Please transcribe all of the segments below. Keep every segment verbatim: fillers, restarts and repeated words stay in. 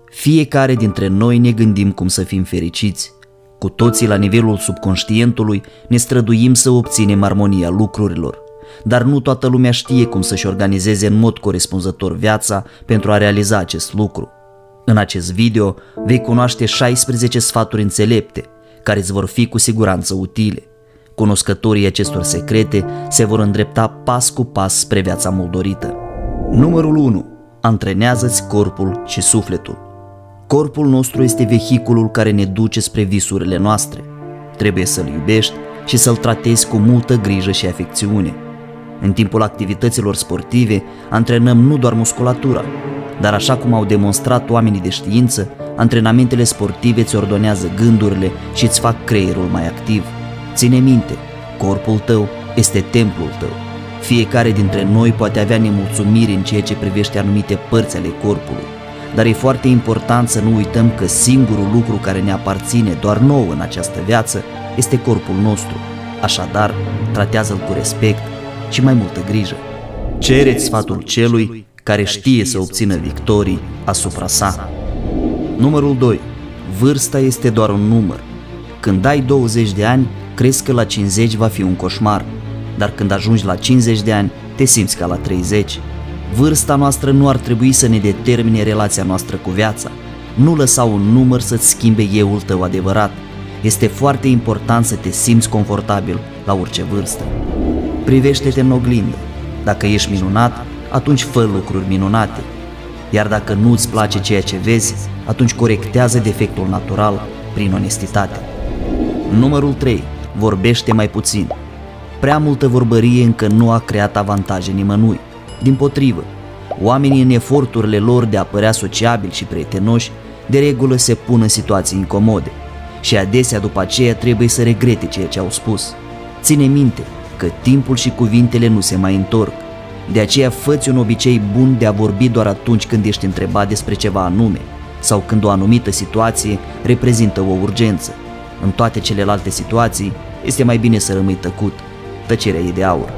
Fiecare dintre noi ne gândim cum să fim fericiți. Cu toții, la nivelul subconștientului, ne străduim să obținem armonia lucrurilor. Dar nu toată lumea știe cum să-și organizeze în mod corespunzător viața pentru a realiza acest lucru. În acest video vei cunoaște șaisprezece sfaturi înțelepte, care îți vor fi cu siguranță utile. Cunoscătorii acestor secrete se vor îndrepta pas cu pas spre viața mult dorită. Numărul unu. Antrenează-ți corpul și sufletul. Corpul nostru este vehiculul care ne duce spre visurile noastre. Trebuie să-l iubești și să-l tratezi cu multă grijă și afecțiune. În timpul activităților sportive antrenăm nu doar musculatura, dar așa cum au demonstrat oamenii de știință, antrenamentele sportive îți ordonează gândurile și îți fac creierul mai activ. Ține minte, corpul tău este templul tău. Fiecare dintre noi poate avea nemulțumiri în ceea ce privește anumite părți ale corpului, dar e foarte important să nu uităm că singurul lucru care ne aparține doar nouă în această viață este corpul nostru. Așadar, tratează-l cu respect și mai multă grijă. Cereți sfatul celui care știe să obțină victorii asupra sa. Numărul doi. Vârsta este doar un număr. Când ai douăzeci de ani, crezi că la cincizeci va fi un coșmar, dar când ajungi la cincizeci de ani, te simți ca la treizeci. Vârsta noastră nu ar trebui să ne determine relația noastră cu viața. Nu lăsa un număr să-ți schimbe euul tău adevărat. Este foarte important să te simți confortabil la orice vârstă. Privește-te în oglindă. Dacă ești minunat, atunci fă lucruri minunate. Iar dacă nu îți place ceea ce vezi, atunci corectează defectul natural prin onestitate. Numărul trei. Vorbește mai puțin. Prea multă vorbărie încă nu a creat avantaje nimănui. Dimpotrivă, oamenii în eforturile lor de a părea sociabili și prietenoși, de regulă se pun în situații incomode și adesea după aceea trebuie să regrete ceea ce au spus. Ține minte că timpul și cuvintele nu se mai întorc, de aceea fă-ți un obicei bun de a vorbi doar atunci când ești întrebat despre ceva anume sau când o anumită situație reprezintă o urgență. În toate celelalte situații este mai bine să rămâi tăcut. Tăcerea e de aur.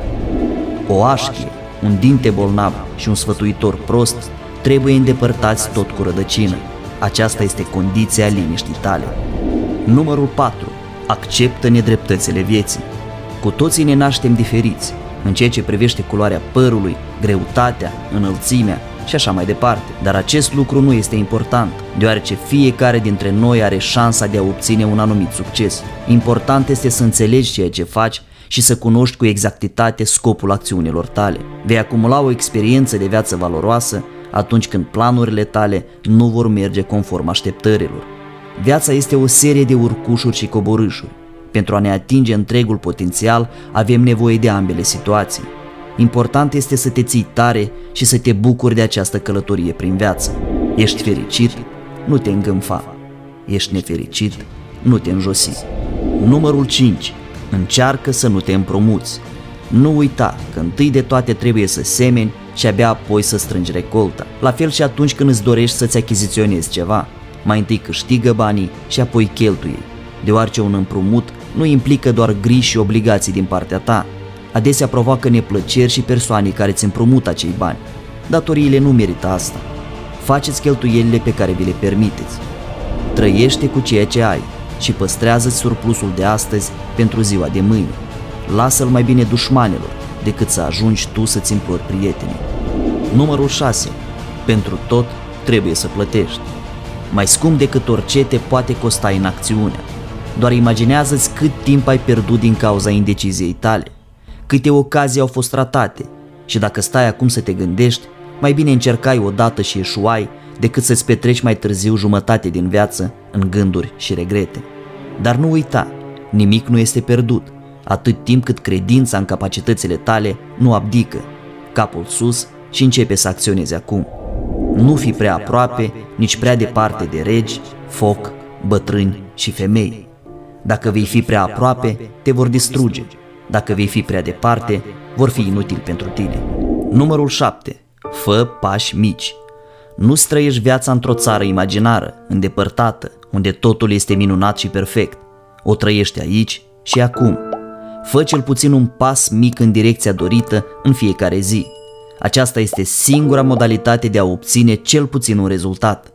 O așchie, un dinte bolnav și un sfătuitor prost trebuie îndepărtați tot cu rădăcină. Aceasta este condiția liniștii tale. Numărul patru. Acceptă nedreptățile vieții. Cu toții ne naștem diferiți în ceea ce privește culoarea părului, greutatea, înălțimea și așa mai departe, dar acest lucru nu este important, deoarece fiecare dintre noi are șansa de a obține un anumit succes. Important este să înțelegi ceea ce faci și să cunoști cu exactitate scopul acțiunilor tale. Vei acumula o experiență de viață valoroasă atunci când planurile tale nu vor merge conform așteptărilor. Viața este o serie de urcușuri și coborâșuri. Pentru a ne atinge întregul potențial, avem nevoie de ambele situații. Important este să te ții tare și să te bucuri de această călătorie prin viață. Ești fericit? Nu te îngânfa. Ești nefericit? Nu te înjosi. Numărul cinci. Încearcă să nu te împrumuți. Nu uita că întâi de toate trebuie să semeni și abia apoi să strângi recolta. La fel și atunci când îți dorești să-ți achiziționezi ceva. Mai întâi câștigă banii și apoi cheltuie, deoarece un împrumut nu implică doar griji și obligații din partea ta. Adesea provoacă neplăceri și persoane care îți împrumută acei bani. Datoriile nu merită asta. Faceți cheltuielile pe care vi le permiteți. Trăiește cu ceea ce ai și păstrează surplusul de astăzi pentru ziua de mâine. Lasă-l mai bine dușmanilor decât să ajungi tu să-ți implori prietenii. Numărul șase. Pentru tot trebuie să plătești. Mai scump decât orice te poate costa inacțiunea. Doar imaginează-ți cât timp ai pierdut din cauza indeciziei tale, câte ocazii au fost ratate și dacă stai acum să te gândești, mai bine încercai odată și eșuai decât să-ți petreci mai târziu jumătate din viață în gânduri și regrete. Dar nu uita, nimic nu este pierdut, atât timp cât credința în capacitățile tale nu abdică. Capul sus și începe să acționezi acum. Nu fi prea aproape, nici prea departe de regi, foc, bătrâni și femei. Dacă vei fi prea aproape, te vor distruge. Dacă vei fi prea departe, vor fi inutili pentru tine. Numărul șapte. Fă pași mici. Nu-ți trăiești viața într-o țară imaginară, îndepărtată, unde totul este minunat și perfect. O trăiești aici și acum. Fă cel puțin un pas mic în direcția dorită în fiecare zi. Aceasta este singura modalitate de a obține cel puțin un rezultat.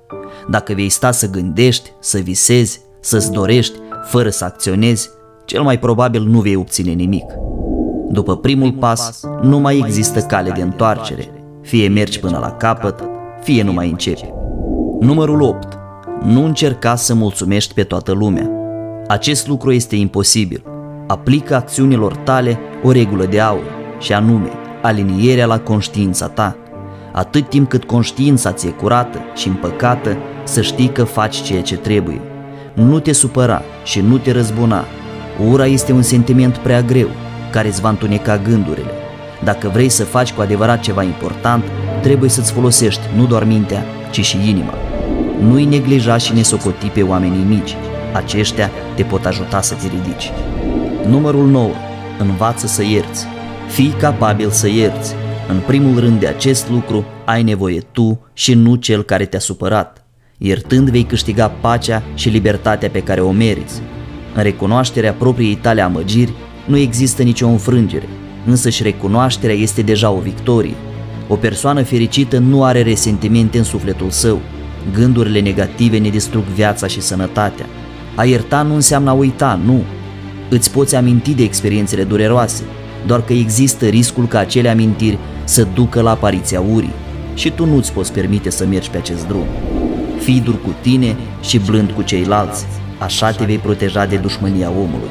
Dacă vei sta să gândești, să visezi, să-ți dorești, fără să acționezi, cel mai probabil nu vei obține nimic. După primul pas, nu mai există cale de întoarcere. Fie mergi până la capăt, fie nu mai începi. Numărul opt. Nu încerca să mulțumești pe toată lumea. Acest lucru este imposibil. Aplică acțiunilor tale o regulă de aur, și anume alinierea la conștiința ta. Atât timp cât conștiința ți-e curată și împăcată, să știi că faci ceea ce trebuie. Nu te supăra și nu te răzbuna. Ura este un sentiment prea greu, care îți va întuneca gândurile. Dacă vrei să faci cu adevărat ceva important, trebuie să-ți folosești nu doar mintea, ci și inima. Nu-i neglija și nesocoti pe oamenii mici. Aceștia te pot ajuta să te ridici. Numărul nouă. Învață să ierți. Fii capabil să ierți. În primul rând de acest lucru ai nevoie tu și nu cel care te-a supărat. Iertând vei câștiga pacea și libertatea pe care o meriți. În recunoașterea propriei tale amăgiri nu există nicio înfrângere, însă și recunoașterea este deja o victorie. O persoană fericită nu are resentimente în sufletul său. Gândurile negative ne distrug viața și sănătatea. A ierta nu înseamnă a uita, nu. Îți poți aminti de experiențele dureroase, doar că există riscul ca acele amintiri să ducă la apariția urii și tu nu-ți poți permite să mergi pe acest drum. Fii dur cu tine și blând cu ceilalți, așa te vei proteja de dușmânia omului.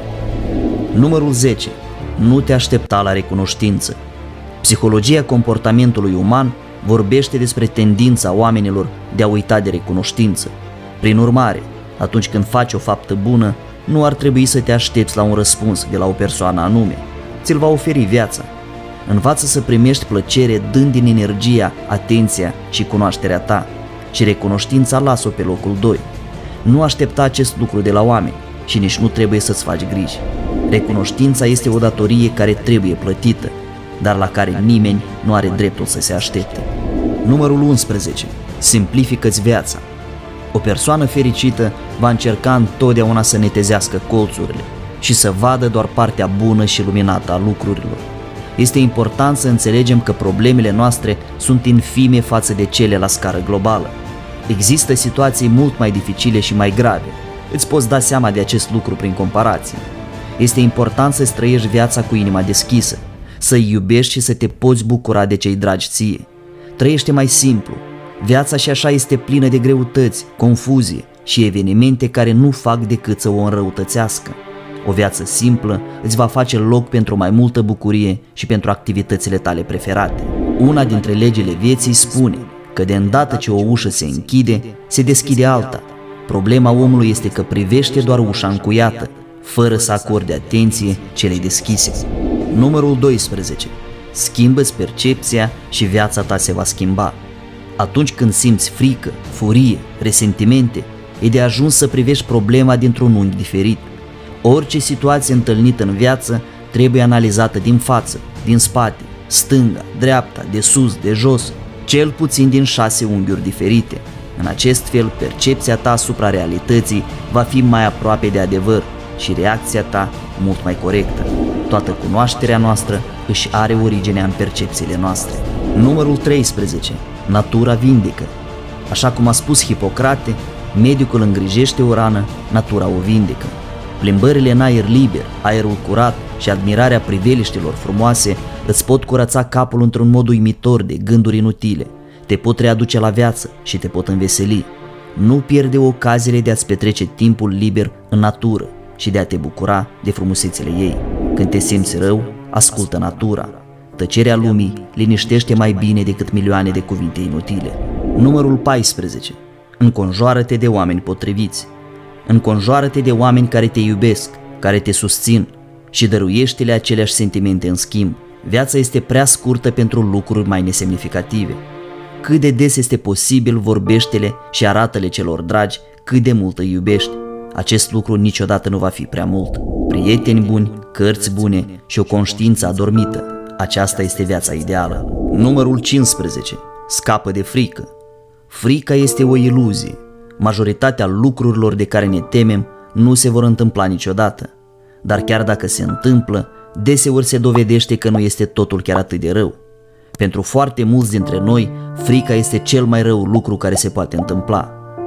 Numărul zece. Nu te aștepta la recunoștință. Psihologia comportamentului uman vorbește despre tendința oamenilor de a uita de recunoștință. Prin urmare, atunci când faci o faptă bună, nu ar trebui să te aștepți la un răspuns de la o persoană anume. Ți-l va oferi viața. Învață să primești plăcere dând din energia, atenția și cunoașterea ta, și recunoștința las-o pe locul doi. Nu aștepta acest lucru de la oameni și nici nu trebuie să-ți faci griji. Recunoștința este o datorie care trebuie plătită, dar la care nimeni nu are dreptul să se aștepte. Numărul unsprezece. Simplifică-ți viața. O persoană fericită va încerca întotdeauna să netezească colțurile și să vadă doar partea bună și luminată a lucrurilor. Este important să înțelegem că problemele noastre sunt infime față de cele la scară globală. Există situații mult mai dificile și mai grave. Îți poți da seama de acest lucru prin comparație. Este important să-ți trăiești viața cu inima deschisă, să-i iubești și să te poți bucura de cei dragi ție. Trăiește mai simplu. Viața și așa este plină de greutăți, confuzie și evenimente care nu fac decât să o înrăutățească. O viață simplă îți va face loc pentru mai multă bucurie și pentru activitățile tale preferate. Una dintre legile vieții spune că de îndată ce o ușă se închide, se deschide alta. Problema omului este că privește doar ușa încuiată, fără să acorde atenție celei deschise. Numărul doisprezece. Schimbă-ți percepția și viața ta se va schimba. Atunci când simți frică, furie, resentimente, e de ajuns să privești problema dintr-un unghi diferit. Orice situație întâlnită în viață trebuie analizată din față, din spate, stânga, dreapta, de sus, de jos, cel puțin din șase unghiuri diferite. În acest fel, percepția ta asupra realității va fi mai aproape de adevăr și reacția ta mult mai corectă. Toată cunoașterea noastră își are originea în percepțiile noastre. Numărul treisprezece. Natura vindecă. Așa cum a spus Hipocrate, medicul îngrijește o rană, natura o vindecă. Plimbările în aer liber, aerul curat și admirarea priveliștilor frumoase îți pot curăța capul într-un mod uimitor de gânduri inutile, te pot readuce la viață și te pot înveseli. Nu pierde ocaziile de a-ți petrece timpul liber în natură și de a te bucura de frumusețile ei. Când te simți rău, ascultă natura. Tăcerea lumii liniștește mai bine decât milioane de cuvinte inutile. Numărul paisprezece. Înconjoară-te de oameni potriviți. Înconjoară-te de oameni care te iubesc, care te susțin și dăruiește-le aceleași sentimente în schimb. Viața este prea scurtă pentru lucruri mai nesemnificative. Cât de des este posibil, vorbește-le și arată-le celor dragi cât de mult îi iubești. Acest lucru niciodată nu va fi prea mult. Prieteni buni, cărți bune și o conștiință adormită. Aceasta este viața ideală. Numărul cincisprezece. Scapă de frică. Frica este o iluzie. Majoritatea lucrurilor de care ne temem nu se vor întâmpla niciodată. Dar chiar dacă se întâmplă, deseori se dovedește că nu este totul chiar atât de rău. Pentru foarte mulți dintre noi, frica este cel mai rău lucru care se poate întâmpla.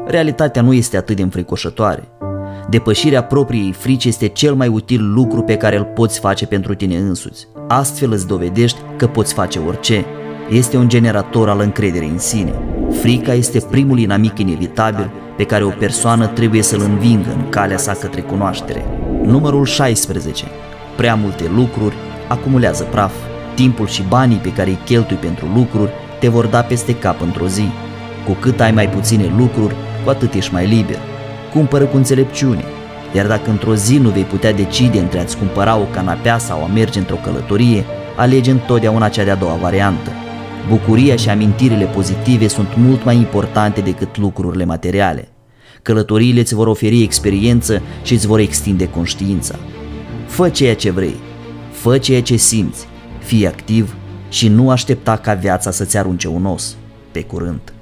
realitatea nu este atât de înfricoșătoare. Depășirea propriei frici este cel mai util lucru pe care îl poți face pentru tine însuți. Astfel îți dovedești că poți face orice. Este un generator al încrederii în sine. Frica este primul inamic inevitabil pe care o persoană trebuie să-l învingă în calea sa către cunoaștere. Numărul șaisprezece. Prea multe lucruri acumulează praf. Timpul și banii pe care îi cheltui pentru lucruri te vor da peste cap într-o zi. Cu cât ai mai puține lucruri, cu atât ești mai liber. Cumpără cu înțelepciune, iar dacă într-o zi nu vei putea decide între a-ți cumpăra o canapea sau a merge într-o călătorie, alege întotdeauna cea de-a doua variantă. Bucuria și amintirile pozitive sunt mult mai importante decât lucrurile materiale. Călătoriile îți vor oferi experiență și îți vor extinde conștiința. Fă ceea ce vrei, fă ceea ce simți, fii activ și nu aștepta ca viața să-ți arunce un os. Pe curând!